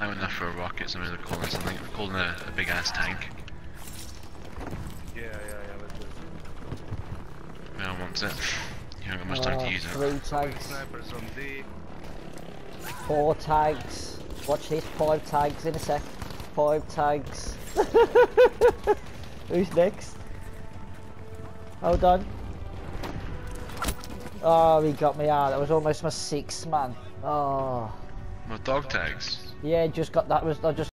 I went there for a rocket, somebody was calling something. They're calling a big ass tank. Yeah, let's do it. No one wants it. You haven't got much time to use it. 3 tags. Snipers on D. 4 tags. Watch this, 5 tags in a sec. 5 tags. Who's next? Hold on. Oh, he got me out. That was almost my 6th man. Oh. Well, dog tags. Yeah, just got that. I just